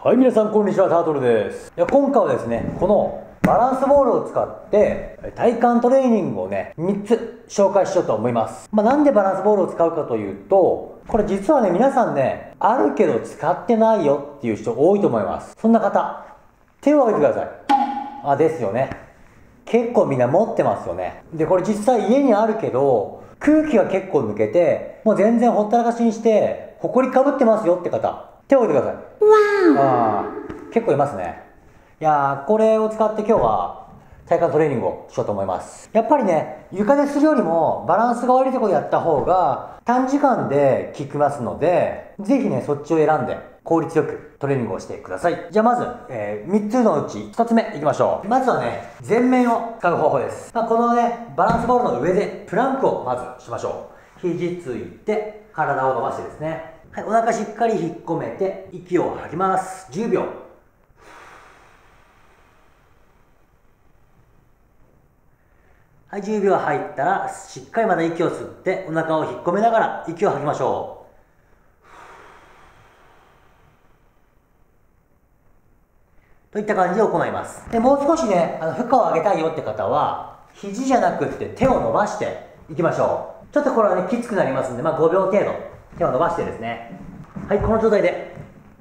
はい、皆さんこんにちは、タートルです。今回はですね、このバランスボールを使って体幹トレーニングをね、3つ紹介しようと思います。なんでバランスボールを使うかというと、これ実はね、皆さんね、あるけど使ってないよっていう人多いと思います。そんな方、手を挙げてください。ですよね。結構みんな持ってますよね。で、これ実際家にあるけど、空気が結構抜けて、もう全然ほったらかしにして、ほこりかぶってますよって方、手を挙げてください。結構いますね。これを使って今日は体幹トレーニングをしようと思います。やっぱりね、床でするよりもバランスが悪いところでやった方が短時間で効きますので、ぜひね、そっちを選んで効率よくトレーニングをしてください。じゃあまず、3つのうち1つ目いきましょう。まずはね、前面を使う方法です。このね、バランスボールの上でプランクをまずしましょう。肘ついて、体を伸ばしてですね。はい、お腹しっかり引っ込めて、息を吐きます。10秒。はい、10秒入ったら、しっかりまた息を吸って、お腹を引っ込めながら息を吐きましょう。といった感じで行います。で、もう少しね、負荷を上げたいよって方は、肘じゃなくって手を伸ばしていきましょう。ちょっとこれはね、きつくなりますんで、5秒程度、手を伸ばしてですね。はい、この状態で。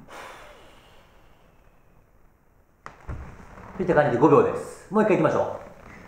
といった感じで5秒です。もう一回いきましょ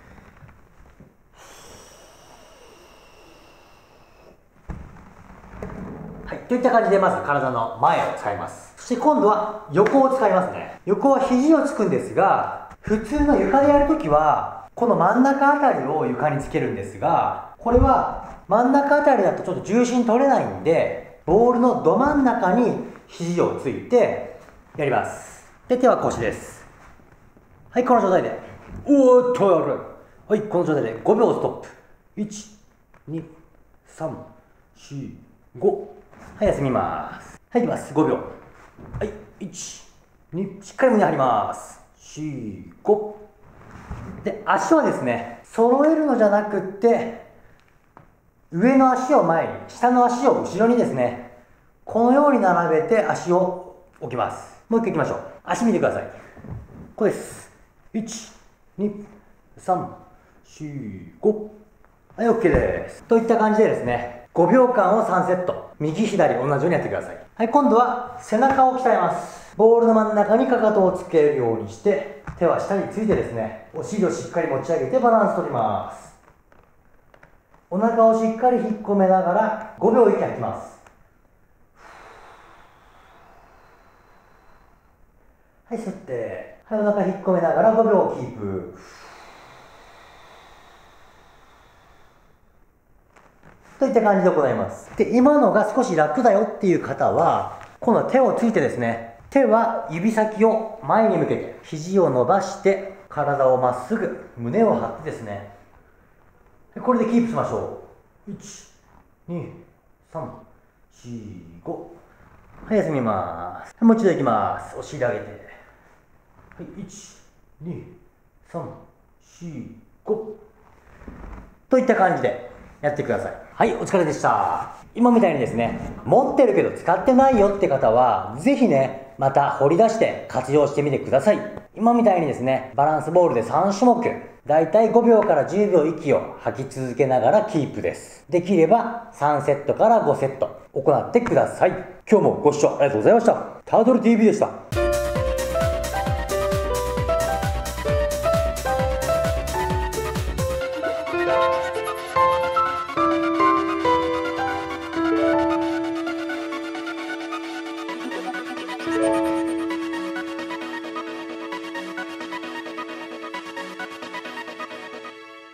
う。はい、といった感じでまず体の前を使います。そして今度は横を使いますね。横は肘をつくんですが、普通の床でやるときはこの真ん中あたりを床につけるんですが、これは真ん中あたりだとちょっと重心取れないんで、ボールのど真ん中に肘をついてやります。で、手は腰です。はい、この状態で。はい、この状態で5秒ストップ。1、2、3、4、5。はい、休みます。はい、いきます。5秒。はい、1、2、しっかり胸張ります。4、5。で、足はですね、揃えるのじゃなくって、上の足を前に、下の足を後ろにですね、このように並べて足を置きます。もう一回いきましょう。足見てください。これです。1、2、3、4、5。はい、OK です。といった感じでですね、5秒間を3セット。右、左、同じようにやってください。はい、今度は背中を鍛えます。ボールの真ん中にかかとをつけるようにして、手は下についてですね、お尻をしっかり持ち上げてバランス取ります。お腹をしっかり引っ込めながら5秒息吐きます。はい、吸って、はい、お腹引っ込めながら5秒キープ。といった感じで行います。で、今のが少し楽だよっていう方は、今度は手をついてですね、手は指先を前に向けて、肘を伸ばして、体をまっすぐ、胸を張ってですね、これでキープしましょう。1、2、3、4、5。はい、休みます。もう一度いきます。お尻上げて。はい、1、2、3、4、5。といった感じでやってください。はい、お疲れでした。今みたいにですね、持ってるけど使ってないよって方は、ぜひね、また掘り出して活用してみてください。今みたいにですね、バランスボールで3種目、だいたい5秒から10秒息を吐き続けながらキープです。できれば3セットから5セット行ってください。今日もご視聴ありがとうございました。タートル TV でした。